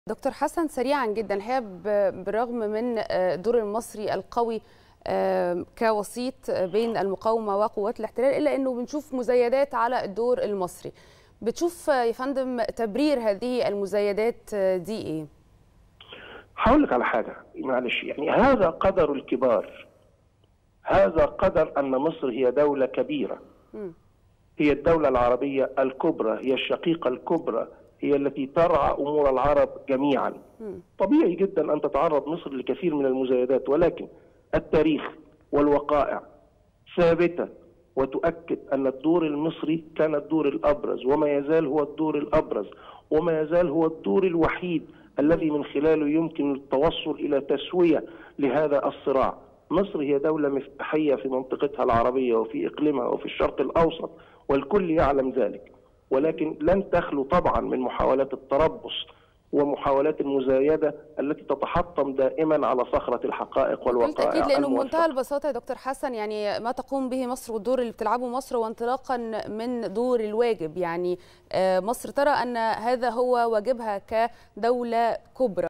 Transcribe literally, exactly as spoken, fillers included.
دكتور حسن، سريعا جدا الحقيقه بالرغم من الدور المصري القوي كوسيط بين المقاومه وقوات الاحتلال، الا انه بنشوف مزايدات على الدور المصري. بتشوف يا فندم تبرير هذه المزايدات دي ايه؟ هقول لك على حاجه معلش، يعني هذا قدر الكبار، هذا قدر ان مصر هي دوله كبيره، م. هي الدوله العربيه الكبرى، هي الشقيقه الكبرى، هي التي ترعى امور العرب جميعا. م. طبيعي جدا ان تتعرض مصر لكثير من المزايدات، ولكن التاريخ والوقائع ثابته وتؤكد ان الدور المصري كان الدور الابرز، وما يزال هو الدور الابرز، وما يزال هو الدور الوحيد الذي من خلاله يمكن التوصل الى تسويه لهذا الصراع. مصر هي دوله مفتاحيه في منطقتها العربيه وفي اقليمها وفي الشرق الاوسط، والكل يعلم ذلك، ولكن لن تخلو طبعا من محاولات التربص ومحاولات المزايده التي تتحطم دائما على صخره الحقائق والوقائع. بالتاكيد، لانه بمنتهى البساطه يا دكتور حسن، يعني ما تقوم به مصر والدور اللي بتلعبه مصر، وانطلاقا من دور الواجب، يعني مصر ترى ان هذا هو واجبها كدوله كبرى.